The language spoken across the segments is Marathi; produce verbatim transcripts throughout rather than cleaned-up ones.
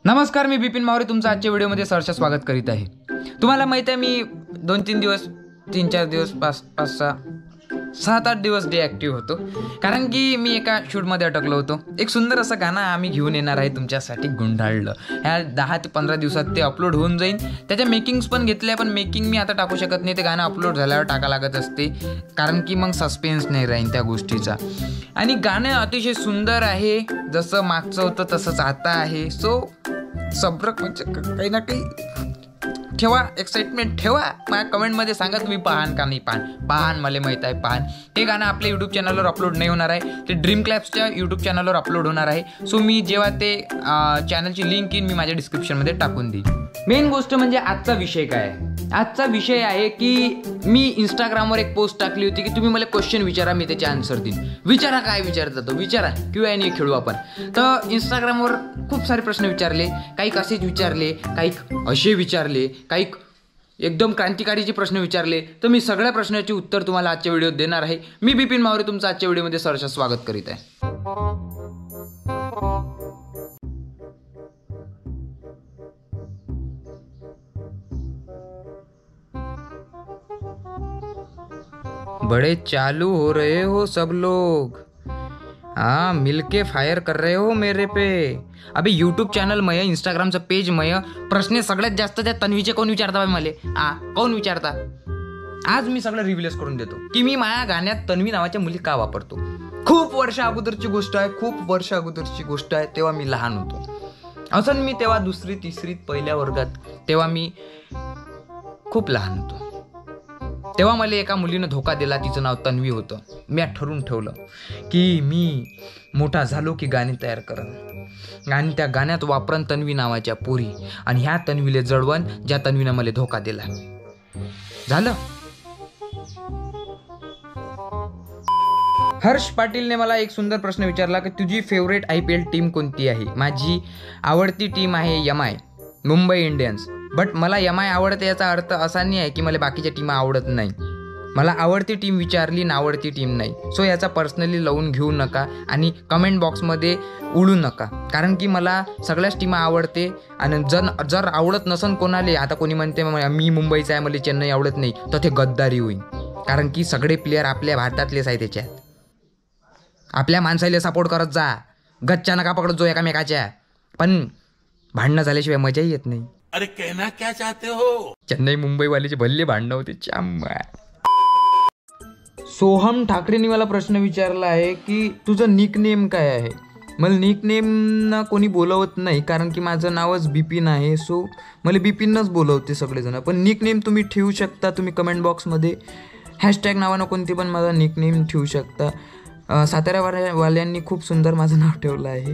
नमस्कार, मी बिपिन मावरे तुमचं आजच्या व्हिडिओमध्ये सहर्ष स्वागत करीत आहे। तुम्हाला माहिती आहे मी दोन तीन दिवस तीन चार दिवस पाच पाच सहा सात आठ दिवस डिॲक्टिव्ह होतो, कारण की मी एका शूटमध्ये अटकलो होतो। एक सुंदर असं गाणं आम्ही घेऊन येणार आहे तुमच्यासाठी, गुंडाळलं। ह्या दहा ते पंधरा दिवसात ते अपलोड होऊन जाईल। त्याच्या मेकिंग्स पण घेतल्या, पण मेकिंग मी आता टाकू शकत नाही, ते गाणं अपलोड झाल्यावर टाका लागत असते, कारण की मग सस्पेन्स नाही राहील त्या गोष्टीचा। आणि गाणं अतिशय सुंदर आहे, जसं मागचं होतं तसंच आता आहे। सो सब्र म्हणजे काही ना काही ठेवा, एक्साइटमेंट ठेवा। माझ्या कमेंटमध्ये सांगा तुम्ही पाहान का नाही पाहान पाहान मला माहीत आहे पाहान। हे गाणं आपल्या यूट्यूब चॅनलवर अपलोड नाही होणार आहे, ते ड्रीम क्लॅप्सच्या यूट्यूब चॅनलवर अपलोड होणार आहे। सो मी जेव्हा ते चॅनलची लिंक येईन मी माझ्या डिस्क्रिप्शनमध्ये टाकून देईन। मेन गोष्ट म्हणजे आजचा विषय काय आहे। आजचा विषय आहे की मी इंस्टाग्रामवर एक पोस्ट टाकली होती की तुम्ही मला क्वेश्चन विचारा, मी त्याचे आन्सर देईन। विचारा, काय विचारता तो विचारा, क्यू अँड ए खेळू आपण। तर इंस्टाग्रामवर खूप सारे प्रश्न विचारले, काही असेच विचारले, काही असे विचारले, काही एकदम क्रांतिकारीचे प्रश्न विचारले। तर मी सगळ्या प्रश्नाचे उत्तर तुम्हाला आजच्या व्हिडिओत देणार आहे। मी बिपिन मावरे तुमचं आजच्या व्हिडिओमध्ये सहर्ष स्वागत करीत आहे। बड़े चालू हो रहे हो सब लोग, हाँ मिलके फायर कर रहे हो मेरे पे। अभी यूट्यूब चॅनल मय, इंस्टाग्रामचं पेज मय, प्रश्न सगळ्यात जास्त त्या तन्वीचे कोण विचारता बाई मले? आ कोण विचारता? आज मी सगळं रिव्हिलेस करून देतो की मी माझ्या गाण्यात तन्वी नावाच्या मुली का वापरतो। खूप वर्ष अगोदरची गोष्ट आहे, खूप वर्ष अगोदरची गोष्ट आहे। तेव्हा मी लहान होतो, असं मी तेव्हा दुसरी तिसरीत पहिल्या वर्गात, तेव्हा मी खूप लहान होतो। तेव्हा मला एका मुलीनं धोका दिला, तिचं नाव तन्वी होतं। मी ठरवून ठेवलं की मी मोठा झालो की गाणी तयार करन, आणि त्या गाण्यात वापरन तन्वी नावाच्या पोरी, आणि ह्या तन्वीले जळवण ज्या तन्वीनं मला धोका दिला। झालं। हर्ष पाटीलने मला एक सुंदर प्रश्न विचारला की तुझी favourite I P L team कोणती आहे? माझी आवडती टीम आहे M I, Mumbai Indians. But मला एम आय आवडते याचा अर्थ असा नाही आहे की मला बाकीच्या टीम आवडत नाही। मला आवडती टीम विचारली ना, आवडती टीम नाही। सो याचा पर्सनली लावून घेऊ नका आणि कमेंट बॉक्समध्ये उडू नका, कारण की मला सगळ्याच टीमा आवडते। आणि जर जर आवडत नसन कोणाले, आता कोणी म्हणते मी मुंबईचा आहे मला चेन्नई आवडत नाही, तर ते गद्दारी होईल, कारण की सगळे प्लेयर आपल्या भारतातलेच आहे। त्याच्यात आपल्या माणसाला सपोर्ट करत जा, गच्च्या नका पकडत जो एकामेकाच्या, पण भांडणं झाल्याशिवाय मजाही येत नाही। अरे कहना क्या चाहते हो? चेन्नई मुंबई वालीचे भल्ले भांडणं होते चाम्मा। सोहम ठाकरेंनी मला प्रश्न विचारला आहे की तुझं निक नेम काय आहे? मला निक नेम ना कोणी बोलवत नाही, कारण की माझं नावच बिपिन आहे। सो मला बिपिनच बोलवते सगळेजण, पण निक नेम तुम्ही ठेवू शकता। तुम्ही कमेंट बॉक्समध्ये हॅशटॅग नावानं कोणती पण माझा निक नेम ठेवू शकता। साताऱ्या वाल्यांनी खूप सुंदर माझं नाव ठेवलं आहे,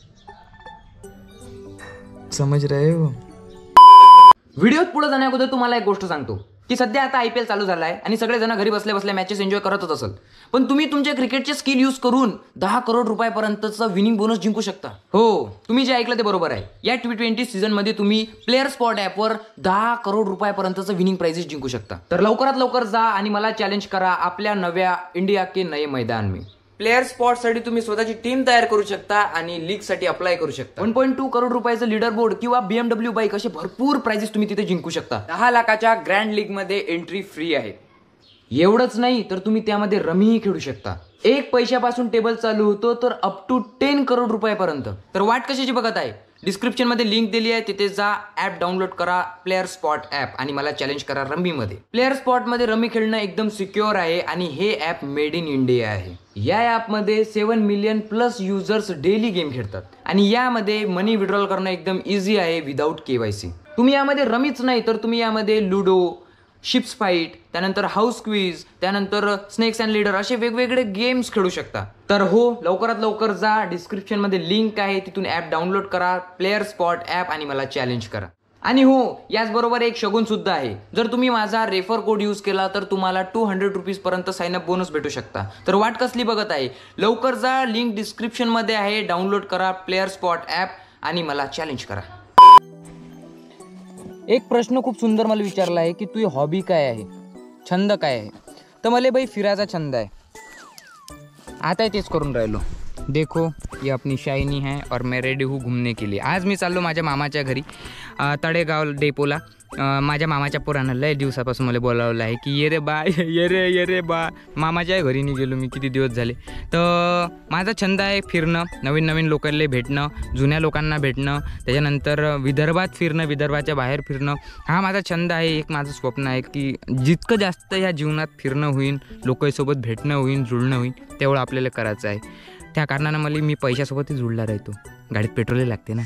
समज रहे हो? व्हिडिओत पुढे जाण्या अगोदर तुम्हाला एक गोष्ट सांगतो की सध्या आता आय पी एल चालू झाला आहे आणि सगळेजण घरी बसल्या बसल्या मॅचेस एन्जॉय करतच असेल, पण तुम्ही तुमच्या क्रिकेटचे स्किल यूज करून दहा करोड रुपयापर्यंतचा विनिंग बोनस जिंकू शकता। हो, तुम्ही जे ऐकलं ते बरोबर आहे। या टी ट्वेंटी सीझनमध्ये तुम्ही प्लेअर स्पॉट ॲपवर दहा करोड रुपयापर्यंतचं विनिंग प्राइजेस जिंकू शकता। तर लवकरात लवकर जा आणि मला चॅलेंज करा आपल्या नव्या इंडिया के नये मैदान में। प्लेअर स्पॉट साठी तुम्ही स्वतःची टीम तयार करू शकता आणि लीग साठी अप्लाय करू शकता। वन पॉईंट टू करोड रुपयाचं लीडर बोर्ड किंवा बीएमडब्ल्यू बाईक असे भरपूर प्राइजेस तुम्ही तिथे जिंकू शकता। दहा लाखाच्या ग्रँड लीग मध्ये एंट्री फ्री आहे। एवढंच नाही तर तुम्ही त्यामध्ये रमीही खेळू शकता। एक पैशापासून टेबल चालू होतो तर अप टू टेन करोड रुपयापर्यंत। तर वाट कशाची बघत आहे? डिस्क्रिप्शन मध्ये लिंक दिली आहे, तिथे जा, ऍप डाउनलोड करा, प्लेअर स्पॉट ऍप, आणि मला चॅलेंज करा रमीमध्ये। प्लेअर स्पॉट मध्ये रमी खेळणं एकदम सिक्युअर आहे आणि हे ऍप मेड इन इंडिया आहे। या ऍपमध्ये seven million plus users daily game खेळतात आणि यामध्ये मनी विड्रॉल करणं एकदम इझी आहे विदाऊट केवायसी। तुम्ही यामध्ये रमीच नाही तर तुम्ही यामध्ये लुडो, शिप्स फाईट, त्यानंतर हाऊस क्वीज, त्यानंतर स्नेक्स अँड लीडर असे वेगवेगळे गेम्स खेळू शकता। तर हो, लवकरात लवकर जा, डिस्क्रिप्शन मध्ये लिंक आहे, तिथून ऍप डाउनलोड करा, प्लेअर स्पॉट ऍप, आणि मला चॅलेंज करा। आणि हो, याचबरोबर एक शगुन सुद्धा आहे, जर तुम्ही माझा रेफर कोड यूज केला तर तुम्हाला टू हंड्रेड रुपीज पर्यंत साइनअप बोनस भेटू शकता। तर वाट कसली बघत आहे? लवकर जा, लिंक डिस्क्रिप्शन मध्ये आहे, डाउनलोड करा प्लेअर स्पॉट ऍप आणि मला चॅलेंज करा। एक प्रश्न खूप सुंदर मला विचारला आहे की तुझी हॉबी काय आहे, छंद काय आहे? तर मला बाई फिरायचा छंद आहे, आता तेच करून राहिलो। देखो ये अपनी शाइनी है और मैं रेडी हूँ घूमने के लिए. आज मी चाललो माझ्या मामाच्या घरी अ, तळेगाव डेपोला. अ, माझ्या मामाच्या पोरानं लय दिवसापासून मला बोलावलं आहे की ये रे बा ये रे ये रे बा. मामाच्या घरी नाही गेलो मी किती दिवस झाले. तर माझा छंद आहे फिरणं, नवीन नवीन लोकांना भेटणं, जुन्या लोकांना भेटणं, त्याच्यानंतर विदर्भात फिरणं, विदर्भाच्या बाहेर फिरणं. हा माझा छंद आहे. एक माझं स्वप्न आहे की जितकं जास्त ह्या जीवनात फिरणं होईल, लोकांसोबत भेटणं होईल, जुळणं होईल, तेवढं आपल्याला करायचं आहे. त्या कारणानं मला मी पैशासोबतही जुळला राहतो. गाडीत पेट्रोलही लागते ना.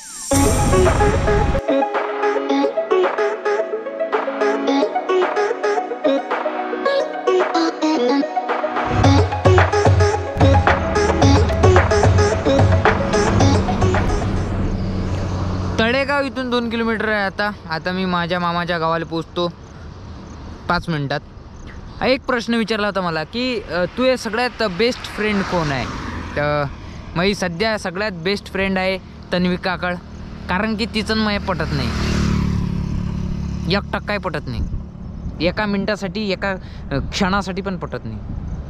तळेगाव इथून दोन किलोमीटर आहे. आता आता मी माझ्या मामाच्या गावाला पोचतो पाच मिनिटात. एक प्रश्न विचारला होता मला की अ, तू हे सगळ्यात बेस्ट फ्रेंड कोण आहे. तर माझी सध्या सगळ्यात बेस्ट फ्रेंड आहे तन्वी काकळ. कारण की तिचं मला पटत नाही, एक टक्काही पटत नाही. एका मिनटासाठी एका अ, क्षणासाठी पण पटत नाही.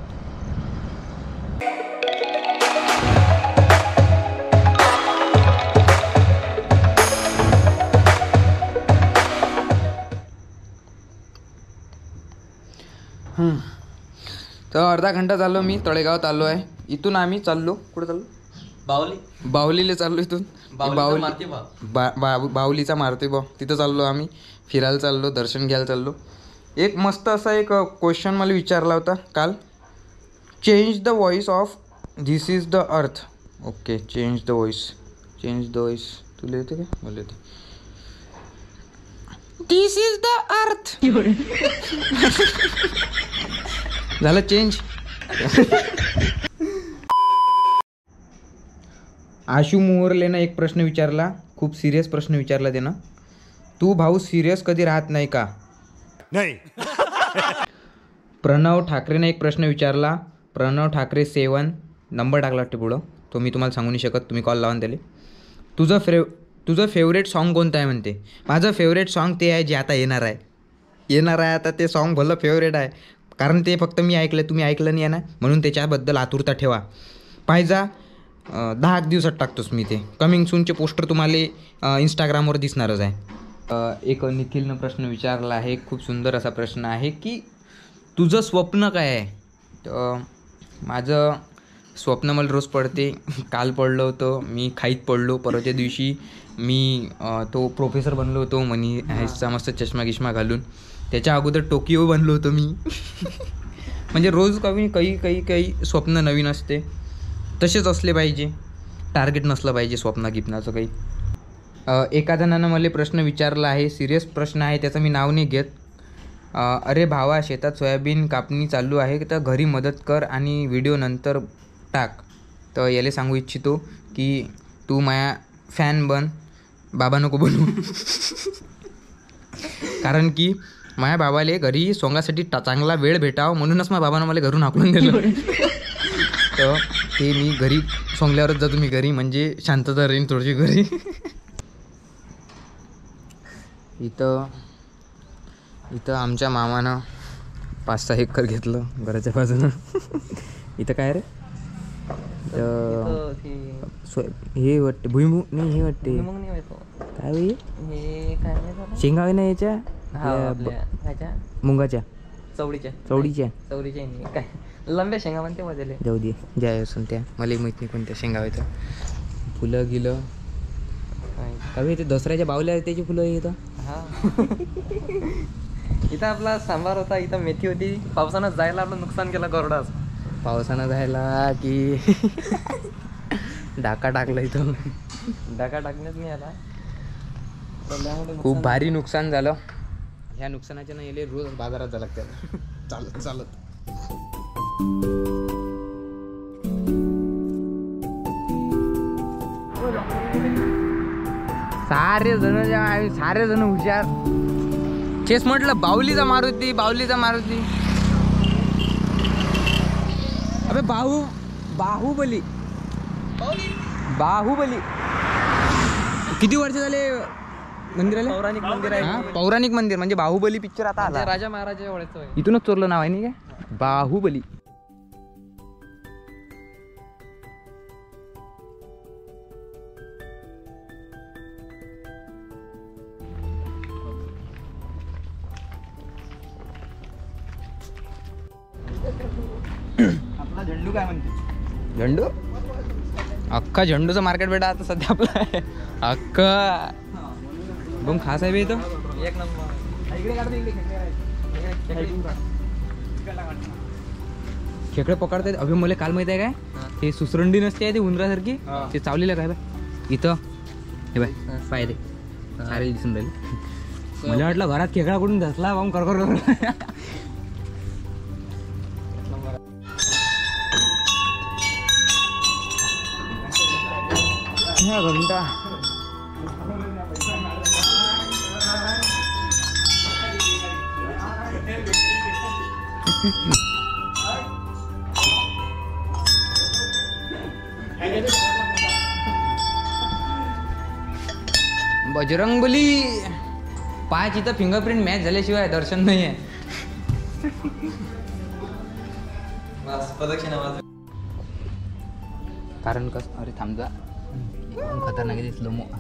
तर अर्धा घंटा चाललो मी तळेगावात आलो आहे. इथून आम्ही चाललो कुठे चाललो बावली बाहुलीला चाललो. इथून बाहुली बा बा बाहुलीचा मारते बा तिथं चाललो आम्ही. फिरायला चाललो, दर्शन घ्यायला चाललो. एक मस्त असा एक क्वेश्चन मला विचारला होता काल. Change the voice of this is the earth. Okay, change the voice. Change the voice तुला येते का? मला येते. धिस इज द अर्थ. झालं चेंज. आशू मोहरलेनं एक प्रश्न विचारला, खूप सिरियस प्रश्न विचारला त्यानं. तू भाऊ सिरियस कधी राहत नाही का? नहीं. प्रणव ठाकरेनं एक प्रश्न विचारला. प्रणव ठाकरे सेवन नंबर टाकला वाटते पुढं. तो मी तुम्हाला सांगू नाही शकत, तुम्ही कॉल लावून त्याला. तुझं फेव तुझं फेवरेट सॉन्ग कोणतं आहे म्हणते. माझं फेवरेट सॉन्ग ते आहे जे आता येणार आहे. येणार आहे आता ते सॉन्ग भलं फेवरेट आहे. कारण ते फक्त मी ऐकलं, तुम्ही ऐकलं नाही आहे ना, म्हणून त्याच्याबद्दल आतुरता ठेवा. पाहिजा दहा एक दिवसात टाकतोच मी ते. कमिंग सूनचे पोस्टर तुम्हाला इंस्टाग्रामवर दिसणारच आहे. एक निखिलनं प्रश्न विचारला आहे, खूप सुंदर असा प्रश्न आहे की तुझं स्वप्न काय आहे. तर माझं स्वप्न मला रोज पडते. काल पडलं होतं मी खाईत पडलो. परवाच्या दिवशी मी तो प्रोफेसर बनलो होतो मनी हायसचा मस्त चष्मा गिष्मा घालून. त्याच्या अगोदर टोकियो बनलो होतो मी. म्हणजे रोज कमी काही काही काही स्वप्न नवीन असते. तसेच असले पाहिजे, टार्गेट नसलं पाहिजे स्वप्न गिपनाचं काही. एका जणानं मला प्रश्न विचारला आहे, सिरियस प्रश्न आहे, त्याचं मी नाव नाही घेत. अरे भावा, शेतात सोयाबीन कापणी चालू आहे तर घरी मदत कर आणि व्हिडिओ नंतर टाक. तर याला सांगू इच्छितो की तू माझ्या फॅन बन, बाबा नको बनू. कारण की माझ्या बाबाले घरी सोंगासाठी टा चांगला वेळ भेटावं म्हणूनच माझ्या बाबानं मला घरून हाकलून दिलं. तर ते मी घरी सोंगल्यावरच जातो मी घरी, म्हणजे शांतता राहीन थोडीशी घरी. इथं इथं आमच्या मामानं पाच सहा एकर घेतलं घराच्या बाजूनं. इथं काय रे, सोय हे वाटते भुईमुग नाही, हे वाटते काय बाई शेंगा आहे ना याच्या मुंगाच्या चवडीच्या चवडीच्या चवडीच्या काय लंब्या शेंगा म्हणते मध्ये. जाऊ दे ज्या असून त्या, मला माहीत नाही कोणत्या शेंगा आहेत. फुलं गिलं काय ते दसऱ्याच्या बावल्या त्याची फुलं येतं. हा. इथं आपला सांबार होता, इथं मेथी होती. पावसानं जायला आपलं नुकसान केलं गरडाच. पावसानं जायला की डाका टाकलं इथं. डाका टाकण्यात नाही आला. खूप भारी नुकसान झालं. ह्या नुकसानाच्या ना येले रोज बाजारात जायला लागतं चालत चालत. सारे जण सारे जण हुशार. चेस म्हटलं बाहुलीचा मारुती, बाहुलीचा मारुती. अबे बाहू बाहुबली बाहुबली किती वर्ष झाले मंदिराला? पौराणिक मंदिर आहे. हा, पौराणिक मंदिर म्हणजे बाहुबली पिक्चर आता आला. राजा महाराजा एवढ्याच इथूनच चोरलं नाव आहे नाही काय, बाहुबली. आपला झेंडू काय म्हणते? झेंडू अख्खा झेंडूचं मार्केट बेटा आता सध्या आपलं आहे. अख्खा बघून खास आहे बे इथं. एक नंबर. इकडे काढतो, इकडे खेकडे काढ. खेकडे पकडतात. अभि मला काल माहिती आहे काय, ते सुसरंडी नसते आहे ते उंदरासारखी, ते चावलेलं काय बाय इथं हे बाय पाय ते सारे दिसून राहिले. मला वाटलं घरात खेकडा कुठून धसला बाबा कर कर. घंटा बजरंगबली पाच इथं फिंगरप्रिंट मॅच झाल्याशिवाय दर्शन नाही आहे. कारण कस अरे थांबजा खतरनाक आहे दिसलो मग.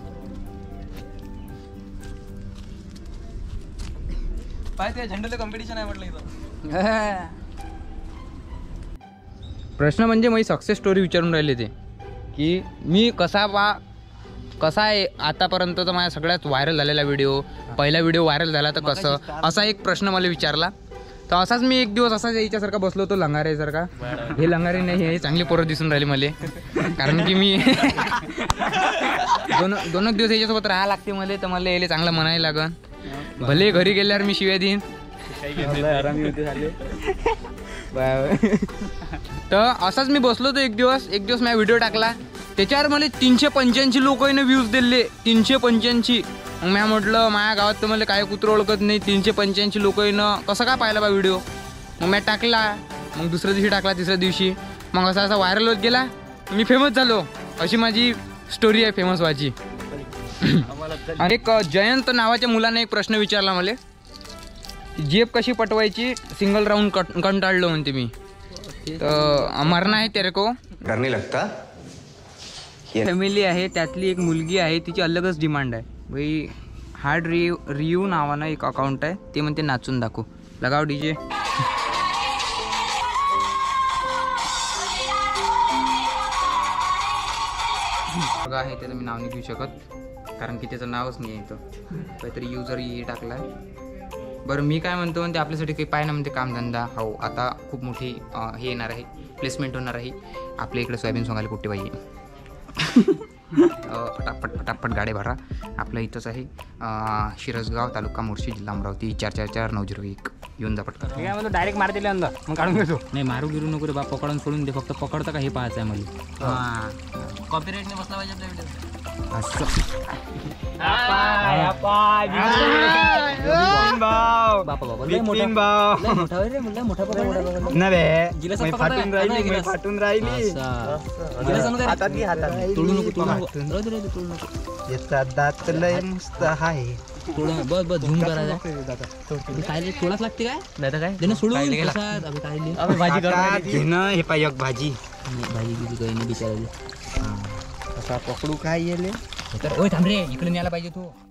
पाय ते झेंडूला कॉम्पिटिशन आहे म्हटलं इथं. प्रश्न म्हणजे माझी सक्सेस स्टोरी विचारून राहिले ते की मी कसा बा कसा आहे आतापर्यंतचा माझ्या सगळ्यात व्हायरल झालेला व्हिडिओ, पहिला व्हिडिओ व्हायरल झाला तर कसं, असा एक प्रश्न मला विचारला. तर असाच मी एक दिवस असाच याच्यासारखा बसलो होतो लंगारेसारखा. हे लंगारे नाही, हे चांगली पोरं दिसून राहिली मला, कारण की मी दोन दोन एक दिवस याच्यासोबत राहा लागते मला, तर मला यायला चांगलं म्हणायला लागन. भले घरी गेल्यावर मी शिव्या देईन. तर असाच मी बसलो होतो एक दिवस एक दिवस मी व्हिडिओ टाकला, त्याच्यावर मला तीनशे पंच्याऐंशी लोकांनी व्ह्यूज दिले. तीनशे पंच्याऐंशी. मग मी म्हटलं माझ्या गावात तर मला काय कुत्र ओळखत नाही, तीनशे पंच्याऐंशी लोकांनं कसं काय पाहिला बा व्हिडिओ. मग मी टाकला, मग दुसऱ्या दिवशी टाकला, तिसऱ्या दिवशी, मग असा असा व्हायरल होत गेला, मी फेमस झालो. अशी माझी स्टोरी आहे फेमस व्हायची. एक जयंत नावाच्या मुलाने एक प्रश्न विचारला मला, जेब कशी पटवायची सिंगल राऊंड कट कंटाळलो म्हणते मी. तर मरना आहे तेरे को डर नहीं लगता. फॅमिली आहे, त्यातली एक मुलगी आहे, तिची अलगच डिमांड आहे भाई. हार्ड रियू रियू नावानं एक अकाउंट आहे, ते म्हणते नाचून दाखव. लगाव डीजे. बघा आहे त्याचं मी नाव नाही घेऊ शकत, कारण की त्याचं नावच नाही आहे इथं. काहीतरी युजर ये टाकला आहे. बरं मी काय म्हणतो म्हणते आपल्यासाठी काही पाय ना म्हणते कामधंदा. हो आता खूप मोठी हे येणार आहे, प्लेसमेंट होणार आहे आपल्या इकडे. सोयाबीन सोंगायला कुठे पाहिजे. पटापट पटापट गाडी भरा. आपल्या इथंच आहे शिरसगाव, तालुका मोर्शी, जिल्हा अमरावती. चार चार चार नऊ झिरो एक. येऊन जा पटकन. काय म्हणतो डायरेक्ट मार दिले अंदा मग काढून घेतो. नाही मारू गिरू नको रे बा, पकडून सोडून दे. फक्त पकडतं का हे पाहायचं आहे मला. हां कॉपीराईटने बसला पाहिजे आपल्या व्हिडिओ. असं फाटून राहिली. तोडू नको तोडू नको. याचा दात लय मस्त आहे. बस बस झूम करायचा. काय थोडाच लागते काय नाही तर काय सोडून भाजी हे पाय एक भाजी भाजी गिजी काही नाही बिचारायला. असा पकडू काय येले तर थांब रे, इकडे न्यायला पाहिजे तू.